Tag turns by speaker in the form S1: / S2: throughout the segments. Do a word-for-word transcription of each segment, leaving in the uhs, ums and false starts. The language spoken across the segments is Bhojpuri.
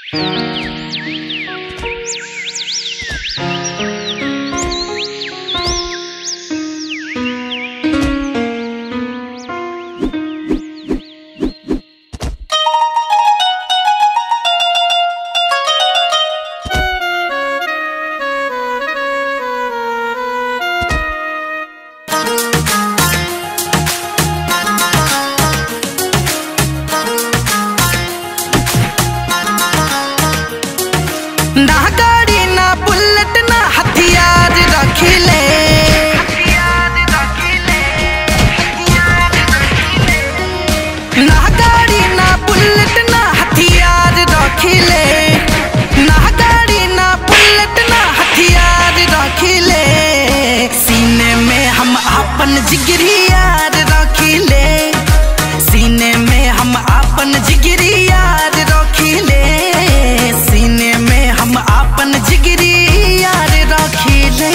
S1: ना गाड़ी ना बुलेट ना हथियार रखिले, ना गाड़ी ना बुलेट ना हथियार रखिले, ना गाड़ी ना बुलेट ना हथियार रखिले। सीने में हम अपन जिगरी यार रखिले, सीने में हम अपन जिगरी यार रखिले, सीने में हम अपन जिगरी यार रखिले।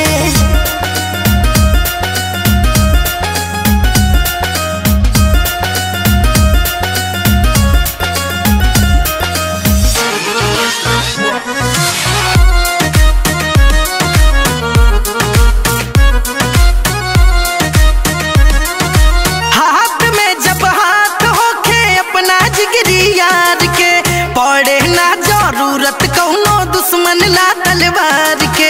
S1: हाथ में जब हाथ होखे अपना जिगरी यार के, पड़े ना जरूरत कौनो दुश्मन ला तलवार के।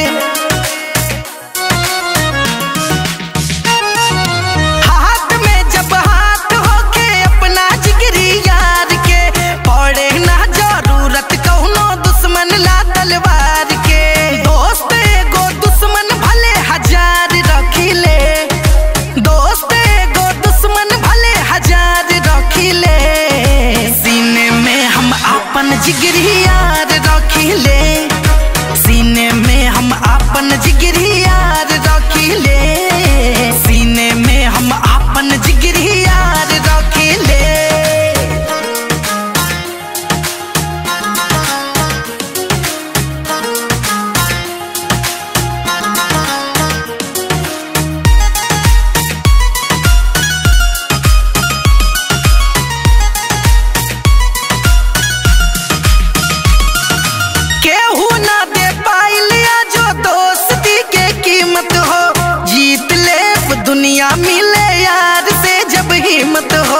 S1: हाथ में जब हाथ होखे अपना जिगरी यार के, पड़े ना जरूरत कौनो दुश्मन ला तलवार के। दोस्त एगो दुश्मन भले हजार रखिले, दोस्त एगो दुश्मन भले हजार रखिले। सीने में हम अपन जिगरी यार रखिले, सीने में हम अपन जिगरी यार रखिले, सीने में हम अपन जिगरी यार रखिले। केहू ना दे पाइलिया जो दोस्ती के कीमत हो, जीत ले दुनिया मिले यार से जब हिम्मत हो।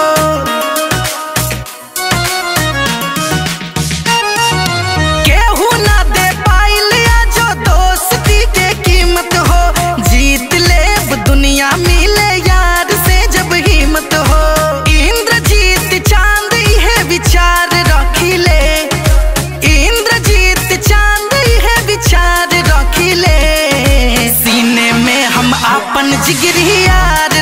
S1: केहू ना दे पाइलिया जो दोस्ती के कीमत हो, जीत ले दुनिया मिले यार से जब हिम्मत हो। इंद्रजीत चांद है विचार रखिले, इंद्रजीत चांद है विचार रखिले। सीने में हम अपन जिगरी यार